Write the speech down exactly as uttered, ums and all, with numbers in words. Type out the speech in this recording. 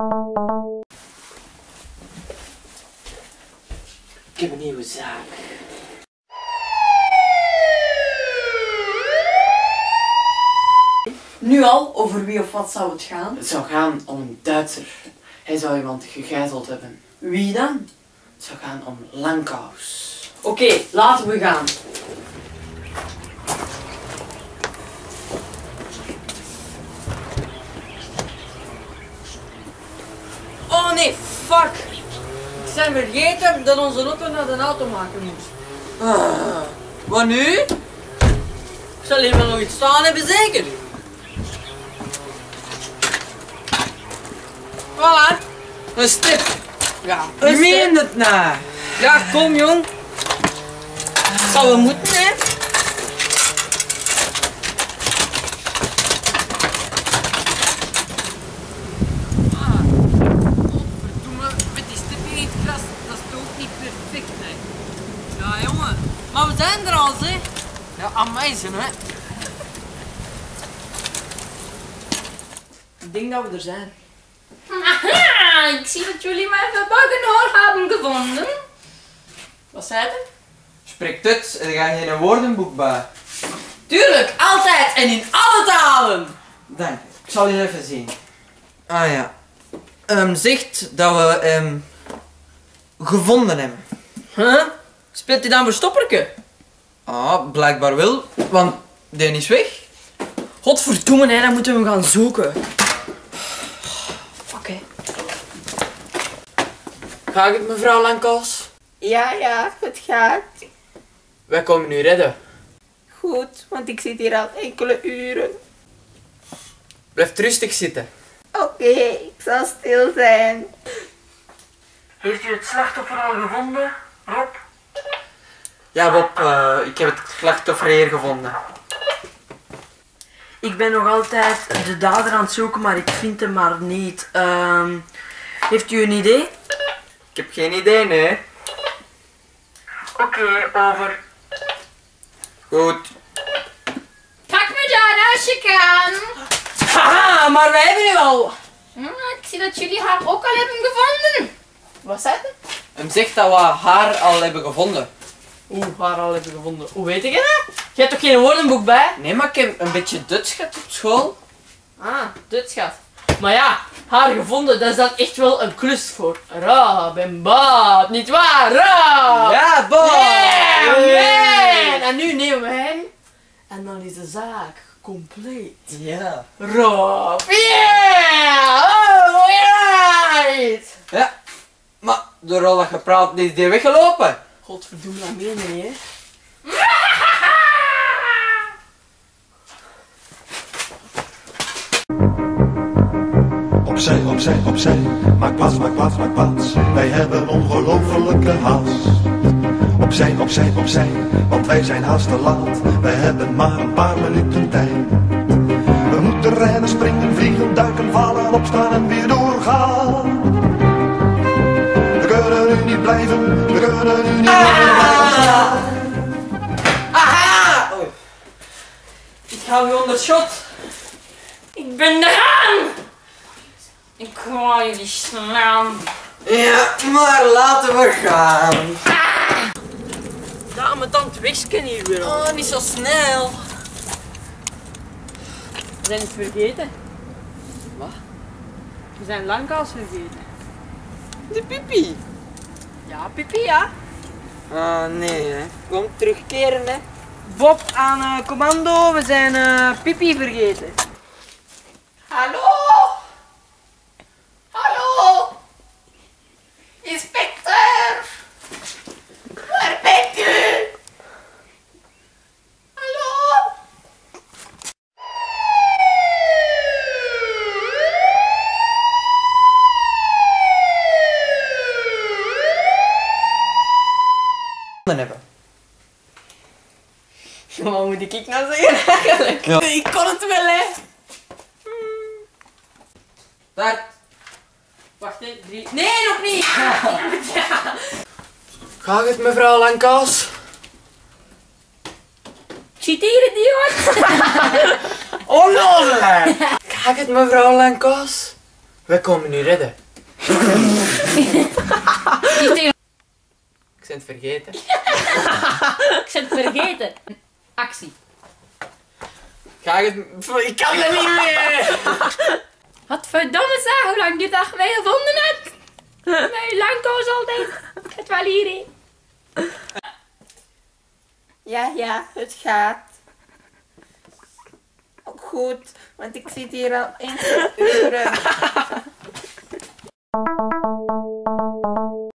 Ik heb een nieuwe zaak. Nu al, over wie of wat zou het gaan? Het zou gaan om een Duitser. Hij zou iemand gegijzeld hebben. Wie dan? Het zou gaan om Langkous. Oké, okay, laten we gaan. Oh nee, fuck! Ik zijn vergeten dat onze auto naar de automaker moest. Ah, wat nu? Ik zal hier wel nog iets staan hebben, zeker? Voilà. Een stip. Ja, Je meent het nou? Ja, kom jong. Dat zou wel moeten, hè? Ah, godverdomme, met die stip in het gras, dat is toch niet perfect, hè? Ja, jongen. Maar we zijn er al, hè? Ja, amai, hè? Ik denk dat we er zijn. Aha, ik zie dat jullie mijn verborgen oor hebben gevonden. Wat zei je? Spreek Duits, er gaat geen woordenboek bij. Tuurlijk, altijd en in alle talen! Dank, ik zal je even zien. Ah ja. Um, zegt dat we um, gevonden hebben. Huh? Speelt hij dan verstopperke? Ah, blijkbaar wel, want die is weg. Godverdomme, hè, dan moeten we hem gaan zoeken. Fuck, hè. Gaat het, mevrouw Langkous? Ja, ja, het gaat. Wij komen u redden. Goed, want ik zit hier al enkele uren. Blijf rustig zitten. Oké, okay, ik zal stil zijn. Heeft u het slachtoffer al gevonden, Rob? Ja, Bob, uh, ik heb het slachtoffer hier gevonden. Ik ben nog altijd de dader aan het zoeken, maar ik vind hem maar niet. Uh, heeft u een idee? Ik heb geen idee, nee. Oké, okay, over. Goed. Pak me dan als je kan. Haha, maar wij hebben hem al. Hm, ik zie dat jullie haar ook al hebben gevonden. Wat zei je? Hem zegt dat we haar al hebben gevonden. Oeh, haar al hebben gevonden. Hoe weet ik dat? Je hebt toch geen woordenboek bij? Nee, maar ik heb een beetje Duits gehad op school. Ah, dit schat. Maar ja, haar gevonden, dat is dan echt wel een klus voor Rob en Bob, niet waar, Rob? Ja, Bob! Yeah, man! En nu nemen we hem en dan is de zaak compleet. Ja. Rob, yeah! Oh, right! Ja, maar door al dat gepraat is die weggelopen. Godverdomme, dat meen je niet, hè? Opzij, opzij, opzij, maak plaats, maak plaats, maak plaats. Wij hebben ongelofelijke haast. Opzij, opzij, opzij, want wij zijn haast te laat. Wij hebben maar een paar minuten tijd. We moeten rennen, springen, vliegen, duiken, vallen, opstaan en weer doorgaan. We kunnen nu niet blijven, we kunnen nu niet Ah! Aha! Oh. Ik hou je onder shot. Ik ben eraan. Ik ga jullie slaan. Ja, maar laten we gaan. Ja, mijn tand wegscan hier weer. Oh, niet zo snel. We zijn het vergeten. Wat? We zijn Langkous vergeten. De pipi. Ja, pipi, ja. Ah, nee, hè. Kom terugkeren, hè. Bob aan uh, commando, we zijn uh, pipi vergeten. Hallo? Hallo? Inspecteur? Waar bent u? Hallo? Hebben. Wat moet ik nou zeggen eigenlijk? Ja. Ik kon het wel, hè. Daar. Wacht, hè. Drie. Nee, nog niet. Ja. Gaat het, mevrouw Langkous? Citeer idioot. Onnozel! Gaat het, mevrouw Langkous? wij komen u redden. Niet tegen... Ik ben het vergeten. Ik zit het vergeten. Actie. Ga ik het... Ik kan het niet meer! Wat verdomme zeg, hoe lang duurt dat je mij gevonden hebt? Nee, lang koos altijd. Het wel hierheen. Ja, ja, het gaat. Ook goed, want ik zit hier al enkele uren.